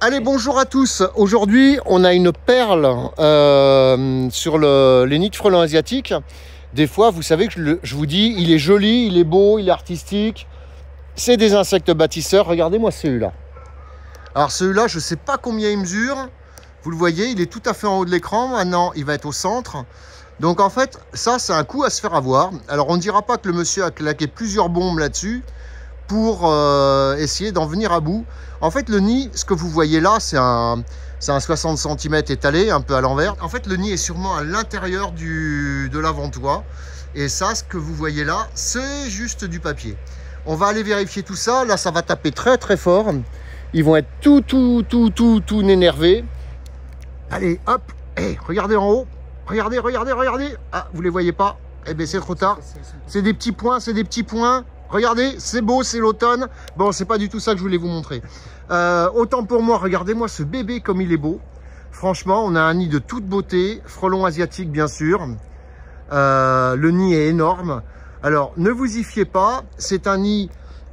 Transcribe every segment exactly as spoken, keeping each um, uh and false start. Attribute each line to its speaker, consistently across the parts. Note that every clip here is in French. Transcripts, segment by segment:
Speaker 1: Allez, bonjour à tous. Aujourd'hui, on a une perle euh, sur le, les nids de frelons asiatiques. Des fois, vous savez que je, le, je vous dis, il est joli, il est beau, il est artistique. C'est des insectes bâtisseurs. Regardez-moi celui-là. Alors celui-là, je ne sais pas combien il mesure. Vous le voyez, il est tout à fait en haut de l'écran. Maintenant, il va être au centre. Donc en fait, ça, c'est un coup à se faire avoir. Alors on ne dira pas que le monsieur a claqué plusieurs bombes là-dessus pour euh, essayer d'en venir à bout. En fait, le nid, ce que vous voyez là, c'est un, c'est un soixante centimètres étalé, un peu à l'envers. En fait, le nid est sûrement à l'intérieur de l'avant-toit. Et ça, ce que vous voyez là, c'est juste du papier. On va aller vérifier tout ça. Là, ça va taper très très fort. Ils vont être tout, tout, tout, tout, tout énervés. Allez, hop. Hey, regardez en haut. Regardez, regardez, regardez. Ah, vous les voyez pas? Eh bien, c'est trop tard. C'est des petits points, c'est des petits points. Regardez, c'est beau, c'est l'automne. Bon, c'est pas du tout ça que je voulais vous montrer. Euh, autant pour moi, regardez-moi ce bébé comme il est beau. Franchement, on a un nid de toute beauté. Frelon asiatique, bien sûr. Euh, le nid est énorme. Alors, ne vous y fiez pas. C'est un nid...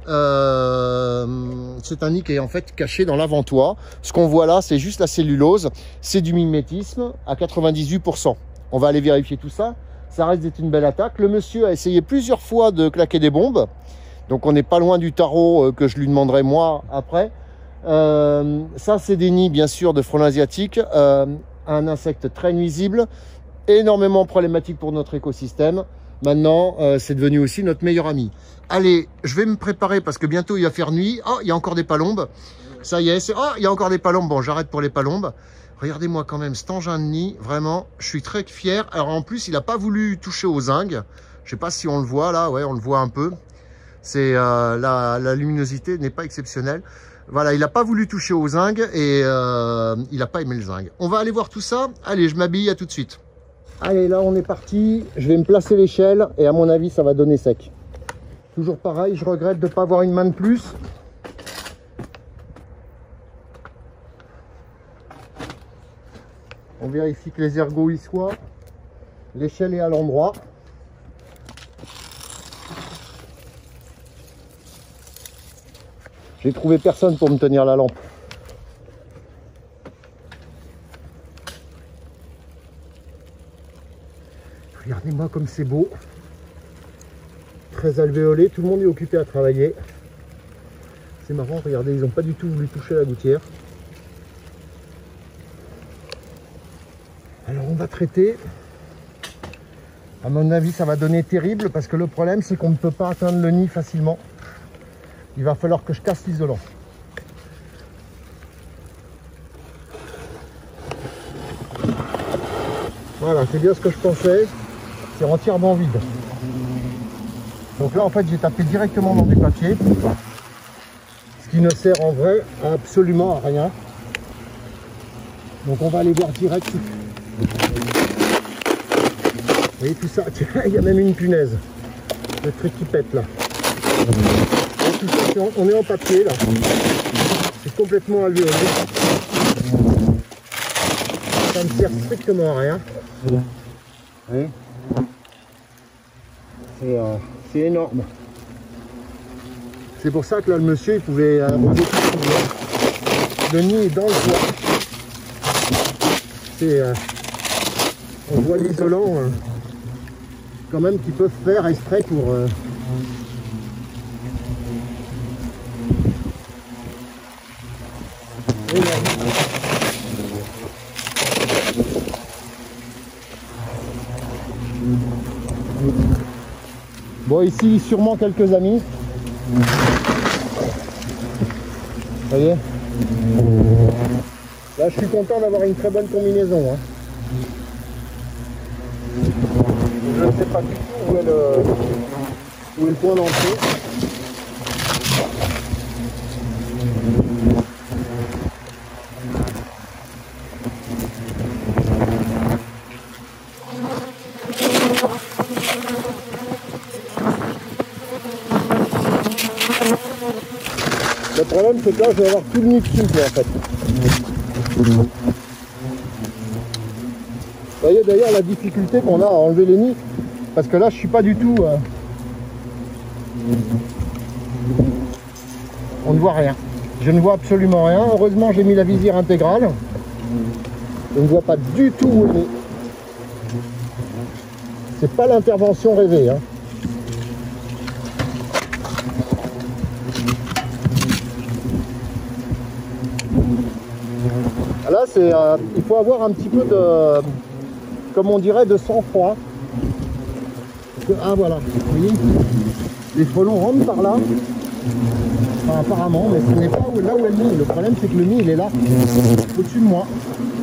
Speaker 1: Euh, c'est un nid qui est en fait caché dans l'avant-toit. Ce qu'on voit là, c'est juste la cellulose. C'est du mimétisme à quatre-vingt-dix-huit pour cent. On va aller vérifier tout ça. Ça reste d'être une belle attaque. Le monsieur a essayé plusieurs fois de claquer des bombes. Donc on n'est pas loin du tarot que je lui demanderai moi après. Euh, ça, c'est des nids bien sûr de frelons asiatiques. Euh, un insecte très nuisible, énormément problématique pour notre écosystème. Maintenant, euh, c'est devenu aussi notre meilleur ami. Allez, je vais me préparer parce que bientôt il va faire nuit. Oh, il y a encore des palombes. Ça y est, c'est... Oh, il y a encore des palombes. Bon, j'arrête pour les palombes. Regardez-moi quand même cet engin de nid. Vraiment, je suis très fier. Alors en plus, il n'a pas voulu toucher aux zingues. Je sais pas si on le voit là. Ouais, on le voit un peu. C'est euh, la, la luminosité n'est pas exceptionnelle. Voilà, il n'a pas voulu toucher aux zingues et euh, il n'a pas aimé le zinc. On va aller voir tout ça. Allez, je m'habille, à tout de suite. Allez, là on est parti. Je vais me placer l'échelle et à mon avis, ça va donner sec. Toujours pareil, je regrette de ne pas avoir une main de plus. On vérifie que les ergots y soient. L'échelle est à l'endroit. J'ai trouvé personne pour me tenir la lampe. Regardez-moi comme c'est beau. Très alvéolé, tout le monde est occupé à travailler. C'est marrant, regardez, ils n'ont pas du tout voulu toucher la gouttière. Alors on va traiter. À mon avis, ça va donner terrible parce que le problème, c'est qu'on ne peut pas atteindre le nid facilement. Il va falloir que je casse l'isolant. Voilà, c'est bien ce que je pensais. C'est entièrement vide. Donc là, en fait, j'ai tapé directement dans du papier. Ce qui ne sert en vrai absolument à rien. Donc on va aller voir direct. Vous voyez tout ça? Tiens, il y a même une punaise. Le truc qui pète là. Tout ça, on est en papier là. C'est complètement alvéolé. Ça ne sert strictement à rien. Oui. C'est euh, énorme. C'est pour ça que là le monsieur il pouvait euh, le nid est dans le toit. C'est euh, on voit l'isolant euh, quand même qu'ils peuvent faire exprès pour euh, bon, ici, sûrement quelques amis. Vous voyez? Là, je suis content d'avoir une très bonne combinaison. Hein. Je ne sais pas du tout où est le, où est le point d'entrée. Le problème, c'est que là, je vais avoir tout le nid dessus, en fait. Vous voyez d'ailleurs la difficulté qu'on a à enlever les nids, parce que là, je suis pas du tout... Euh... On ne voit rien. Je ne vois absolument rien. Heureusement, j'ai mis la visière intégrale. Je ne vois pas du tout où elle est. C'est pas l'intervention rêvée, hein. Là, c'est, euh, il faut avoir un petit peu de, comme on dirait, de sang-froid. Ah voilà, vous voyez, les frelons rentrent par là. Enfin, apparemment, mais ce n'est pas là où est le nid. Le problème, c'est que le nid, il est là, au-dessus de moi.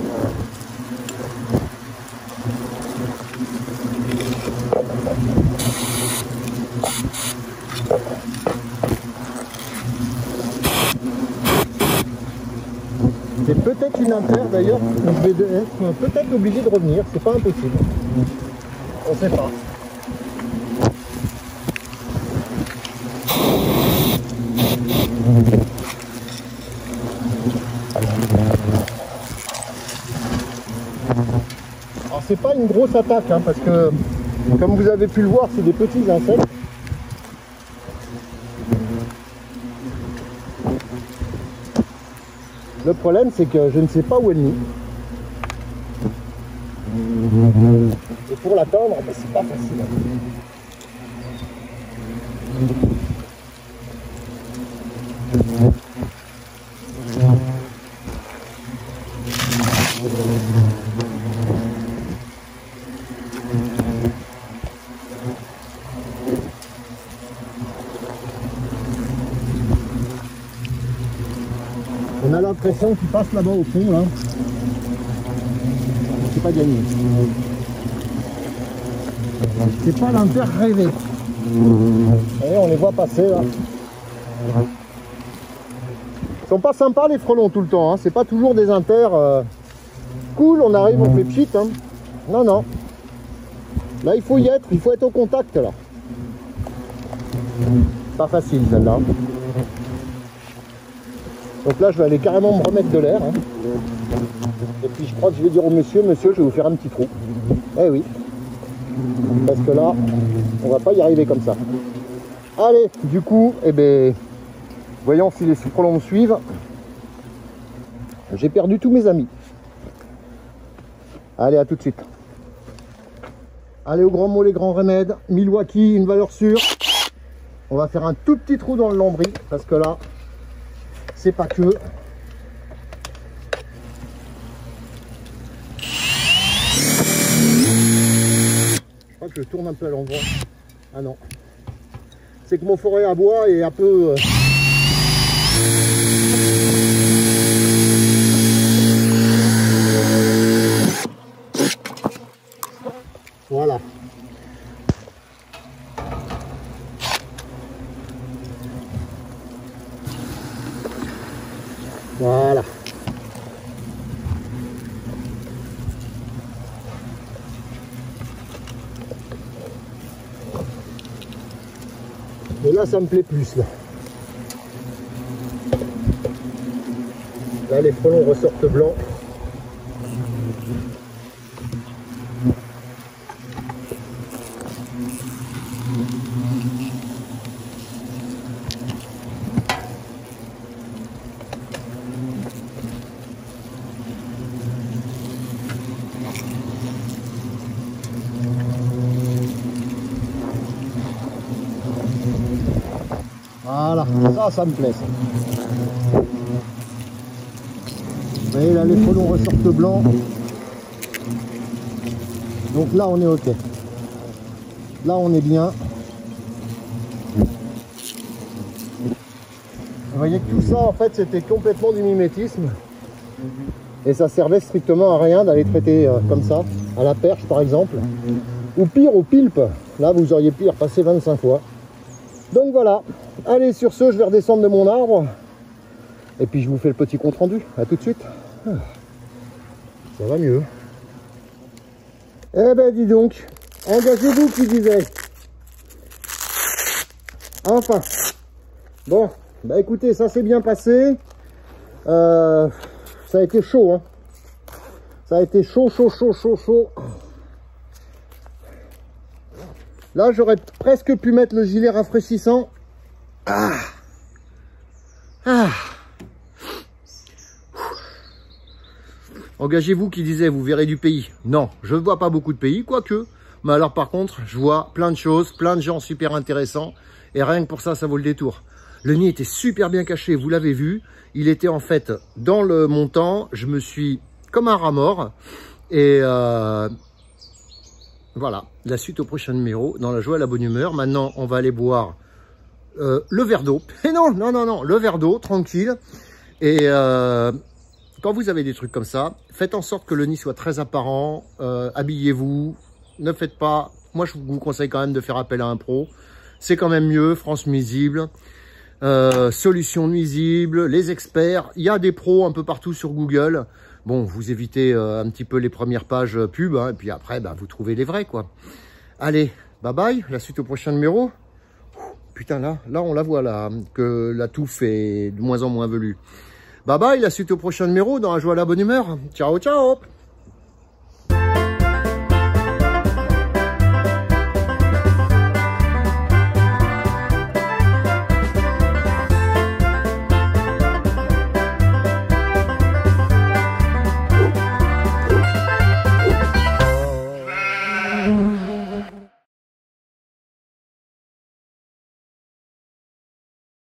Speaker 1: C'est peut-être une inter d'ailleurs, je vais être peut-être obligé de revenir, c'est pas impossible. On sait pas. Alors c'est pas une grosse attaque, hein, parce que comme vous avez pu le voir, c'est des petits insectes. Le problème, c'est que je ne sais pas où est le nid. Et pour l'atteindre, ben, c'est pas facile. On a l'impression qu'il passe là-bas au fond, là. C'est pas gagné. C'est pas l'inter rêvé. Et on les voit passer là. Ils sont pas sympas les frelons tout le temps, hein. C'est pas toujours des inters euh, cool, on arrive, on fait pchit, hein. Non, non. Là il faut y être, il faut être au contact là. Pas facile celle-là. Donc là je vais aller carrément me remettre de l'air, hein. Et puis je crois que je vais dire au monsieur, monsieur je vais vous faire un petit trou. Eh oui. Parce que là, on va pas y arriver comme ça. Allez, du coup, eh ben, voyons si les frelons me suivent. J'ai perdu tous mes amis. Allez, à tout de suite. Allez, au grand mot, les grands remèdes. Milwaukee, une valeur sûre. On va faire un tout petit trou dans le lambris, parce que là, c'est pas que... Je crois que je tourne un peu à l'endroit. Ah non. C'est que mon forêt à bois est un peu... Euh... Voilà. Voilà. Et là, ça me plaît plus, là. Là, les frelons ressortent blancs. Voilà, ça, ça me plaît. Ça. Vous voyez, là, les frelons ressortent blancs. Donc là, on est OK. Là, on est bien. Vous voyez que tout ça, en fait, c'était complètement du mimétisme. Et ça servait strictement à rien d'aller traiter euh, comme ça, à la perche, par exemple. Ou pire, au pilpe. Là, vous auriez pu y repasser vingt-cinq fois. Donc voilà. Allez, sur ce, je vais redescendre de mon arbre. Et puis, je vous fais le petit compte rendu. À tout de suite. Ça va mieux. Eh ben, dis donc. Engagez-vous, qui disait. Enfin. Bon. Bah écoutez, ça s'est bien passé. Euh, ça a été chaud, hein. Ça a été chaud, chaud, chaud, chaud, chaud. Là, j'aurais presque pu mettre le gilet rafraîchissant. Ah. Ah. Engagez-vous qui disait, vous verrez du pays. Non, je ne vois pas beaucoup de pays, quoique. Mais alors par contre, je vois plein de choses, plein de gens super intéressants. Et rien que pour ça, ça vaut le détour. Le nid était super bien caché, vous l'avez vu. Il était en fait dans le montant. Je me suis comme un rat mort. Et euh, voilà, la suite au prochain numéro, dans la joie et la bonne humeur. Maintenant, on va aller boire euh, le verre d'eau. Et non, non, non, non, le verre d'eau, tranquille. Et euh, quand vous avez des trucs comme ça, faites en sorte que le nid soit très apparent. Euh, habillez-vous, ne faites pas... Moi, je vous conseille quand même de faire appel à un pro. C'est quand même mieux, France Nuisible. Euh, solutions nuisibles, les experts, il y a des pros un peu partout sur Google. Bon, vous évitez euh, un petit peu les premières pages euh, pub, hein, et puis après, bah, vous trouvez les vrais, quoi. Allez, bye bye, la suite au prochain numéro. Putain, là, là, on la voit, là, que la touffe est de moins en moins velue. Bye bye, la suite au prochain numéro, dans la joie à la bonne humeur. Ciao, ciao.